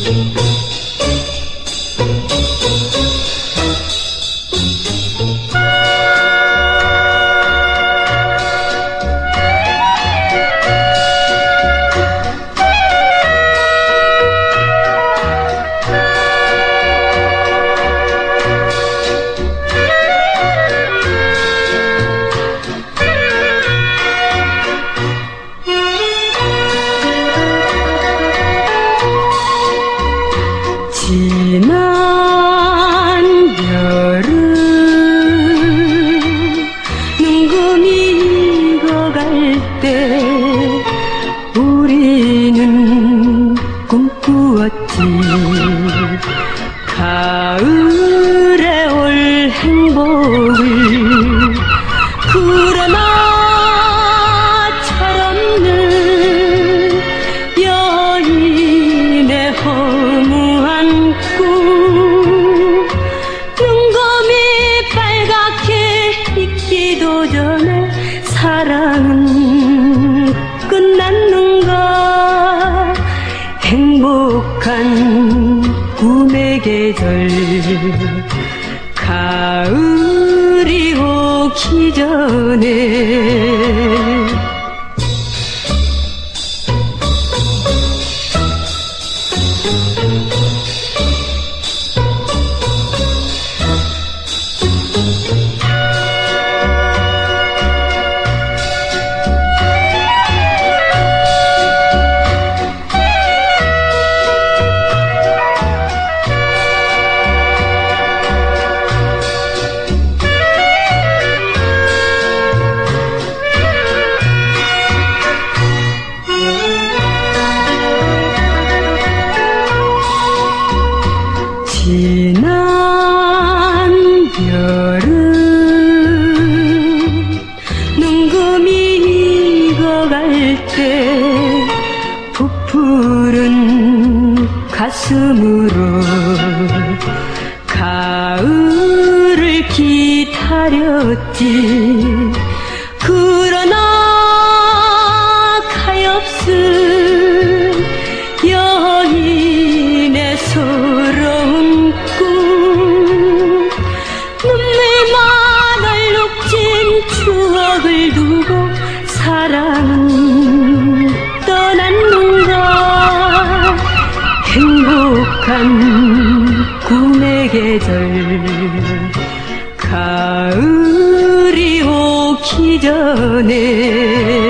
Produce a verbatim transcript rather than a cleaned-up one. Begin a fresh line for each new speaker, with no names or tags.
지난 여름 눈금이 익어갈 때 우리는 꿈꾸었지. 가을에 올 행복을 그러나 철없는 여인의 허무한 꿈. 눈금이 빨갛게 익기도 전에 사랑은 끝났는가. 행복한 꿈의 계절 가을이 오기 전에 지난 여름 눈금이 익어갈 때 부푸른 가슴으로 가을을 기다렸지. 그러나 가엾은 여인의 서러운 꿈. 눈물만 얼룩진 추억을 두고 사랑은 떠났는가. 행복한 꿈의 계절 가을이 오기 전에